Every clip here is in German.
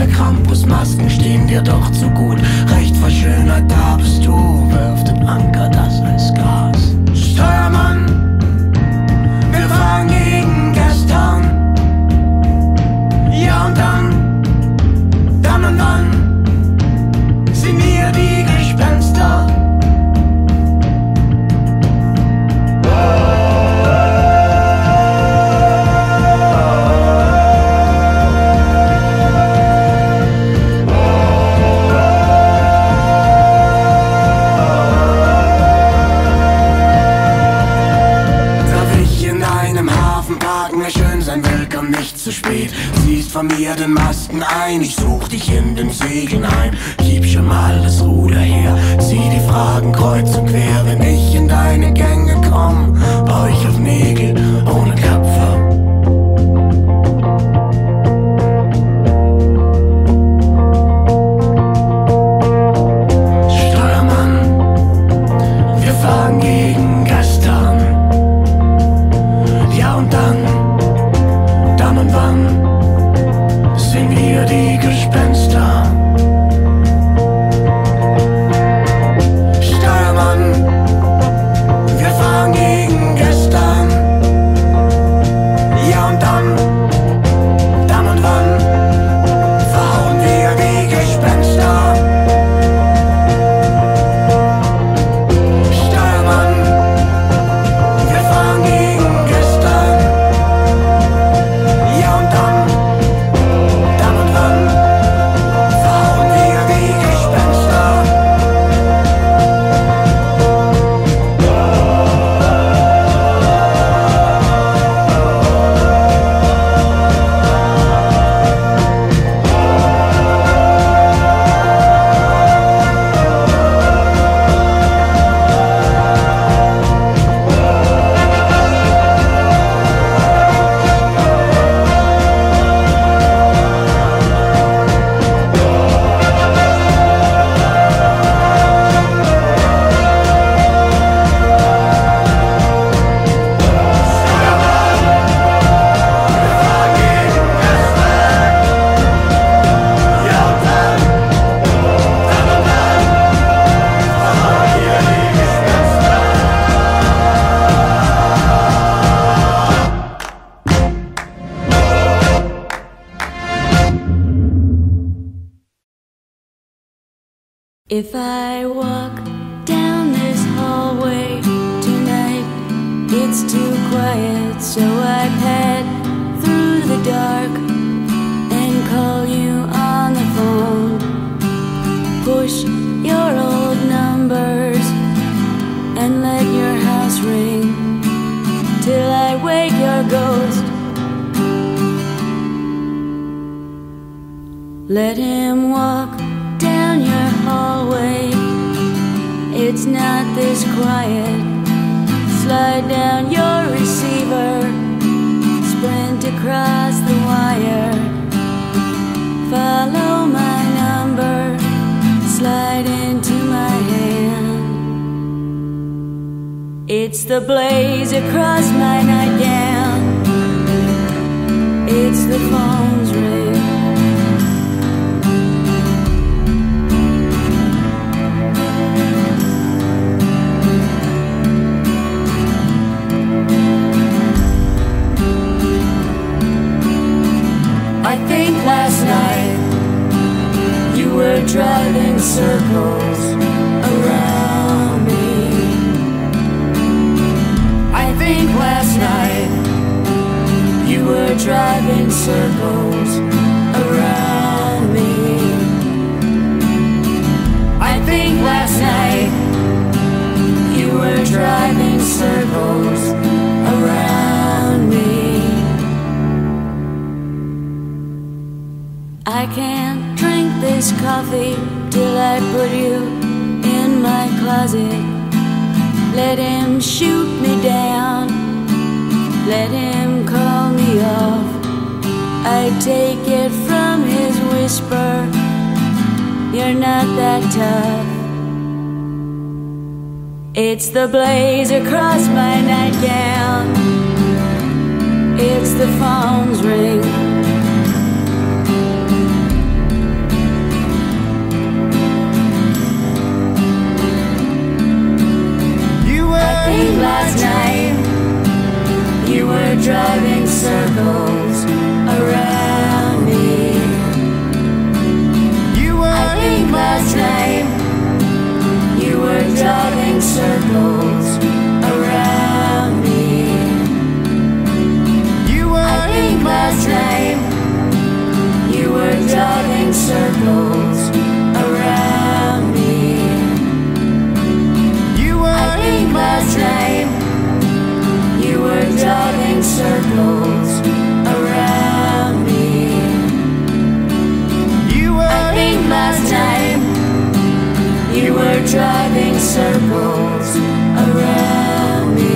Krampusmasken stehen dir doch zu gut. Recht verschönert, da bist du. Wirf den Anker, das heißt Gas. Steuermann, wir fahren gegen gestern. Ja und dann und wann sind wir die Gespenster. Nicht zu spät, siehst von mir den Masten ein. Ich such dich in den Segeln ein. Gib schon mal das Ruder her, zieh die Fragen kreuz und quer. Wenn ich in deine Gänge komm, bau ich auf Nägel ohne Köpfe. Steuermann, wir fahren gegen gestern. Ja und dann und wann sind wir die Gespenster? Steuermann, wir fahren gegen gestern. Ja und dann und wann verhauen wir die Gespenster? Steuermann, wir fahren gegen gestern. If I walk down this hallway tonight, it's too quiet, so I pad through the dark and call you on the phone. Push your old numbers and let your house ring till I wake your ghost. Let him walk down your hallway, it's not this quiet. Slide down your receiver, sprint across the wire. Follow my number, slide into my hand. It's the blaze across my nightgown, it's the phone's ring. Last night you were driving circles around me. I think last night you were driving circles around me. I think last night you were driving circles around me. I can't drink this coffee till I put you in my closet. Let him shoot me down, let him call me off. I take it from his whisper, you're not that tough. It's the blaze across my nightgown, it's the phone's ring. driving circles around me. You were I think last night you were driving circles around me. You were I think last night you were driving circles around me. You were I think last night you were driving circles around me.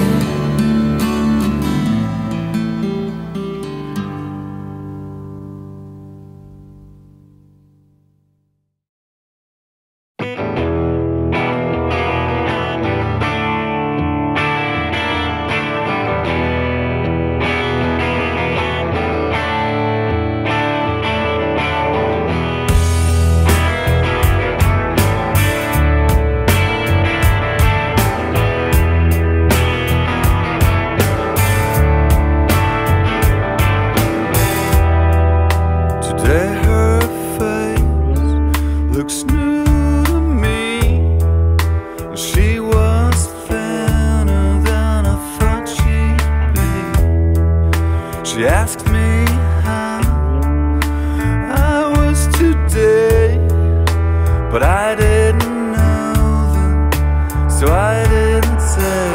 She asked me how I was today, but I didn't know then, so I didn't say.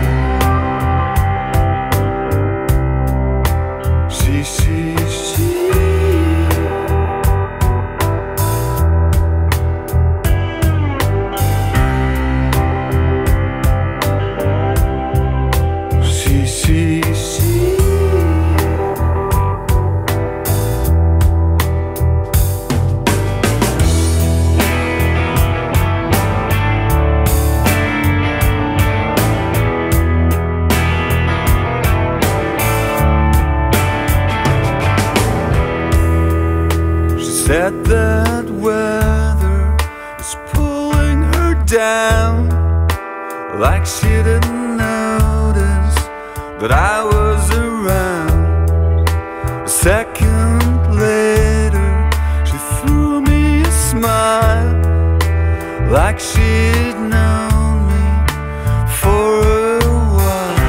Said that weather is pulling her down, like she didn't notice that I was around. A second later, she threw me a smile, like she'd known me for a while.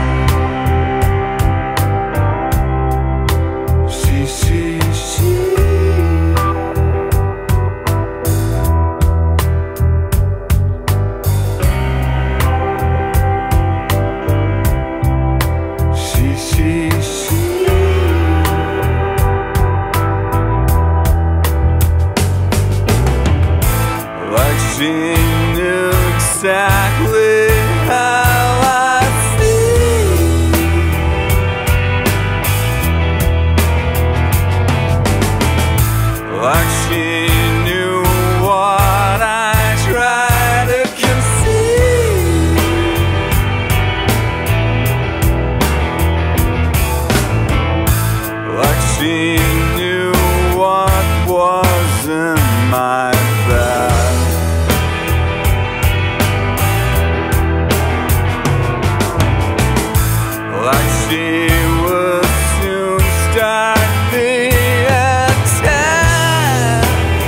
She knew exactly how I feel, like she knew what I try to conceal, like she knew what was in my bag. Like she would soon start the attack.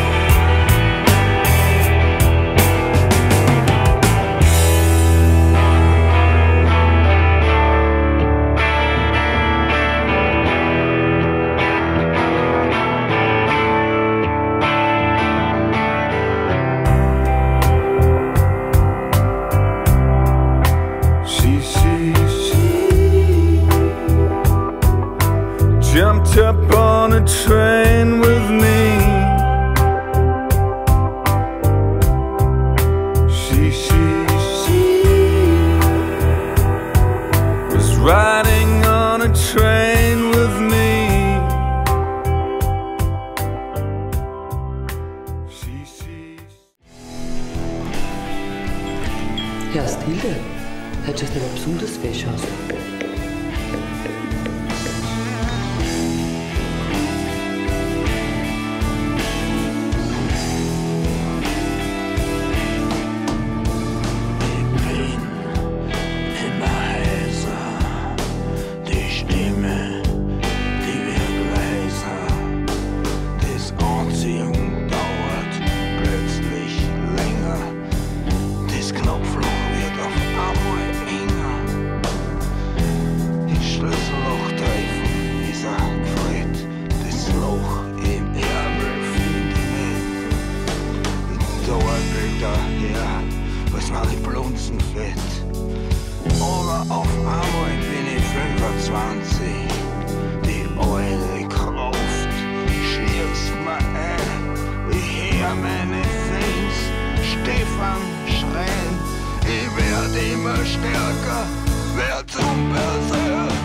She jumped up on a train with me. She was riding on a train with me. Ja, Stilde, hättest du noch besonders fest hast. Knopf was war die Blunzenfett. Aber auf einmal bin ich 25. Die alte Kraft schießt mir ein. Ich hör meine Fans Stefan schreien. Ich werd immer stärker, werd zum Berserker.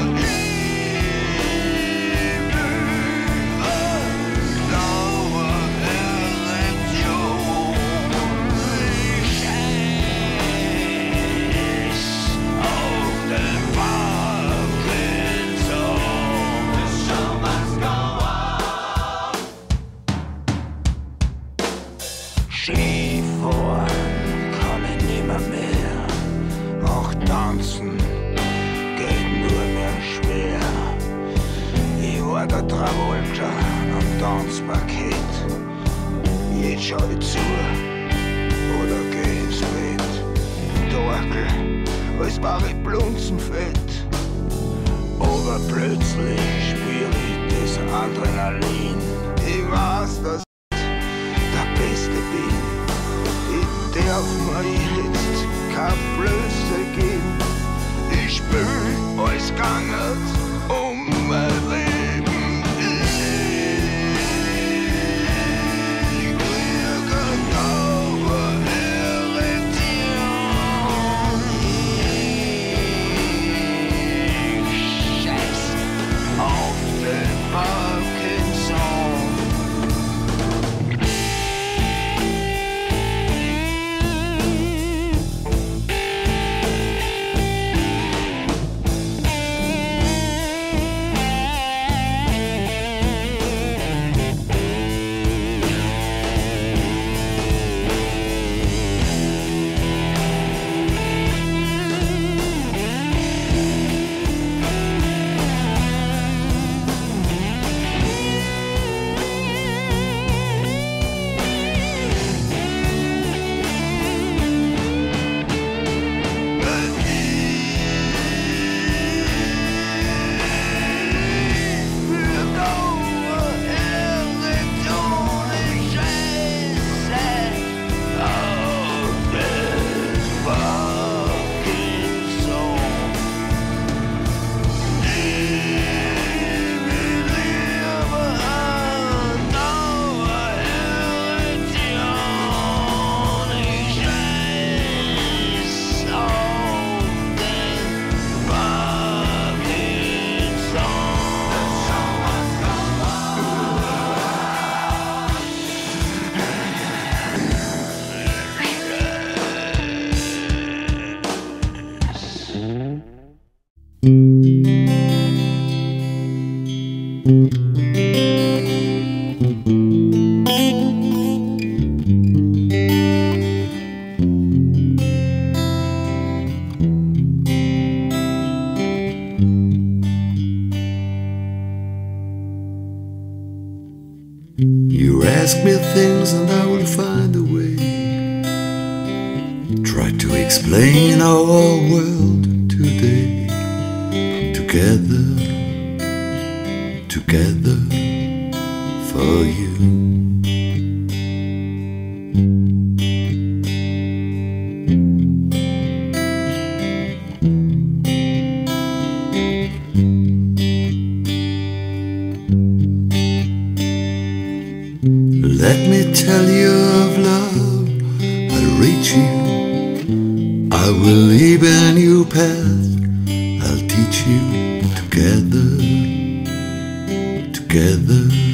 Skifahren kann ich nimmer mehr, auch tanzen geht nur mehr schwer. Ich war der Travolta am Tanzparkett. Jetzt schau ich zu oder geh ins Bett. Torkel, als war ich blunzenfett. Aber plötzlich spür ich das Adrenalin. Ich weiß, dass Beste bin. Ich darf mir jetzt keine Blöße geben. Ich spür, alles gangert um mein Leben. Ich kriege aber Erektion. Ich scheiß auf den Parkinson. You ask me things and I will find a way. Try to explain our world today. Together, together for you. Let me tell you of love, I'll reach you, I will lead a new path, I'll teach you together, together.